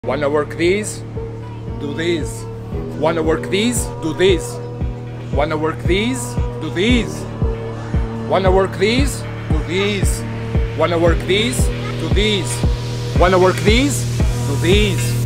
Wanna work these? Do these. Wanna work these? Do these. Wanna work these? Do these. Wanna work these? Do these. Wanna work these? Do these. Wanna work these? Do these.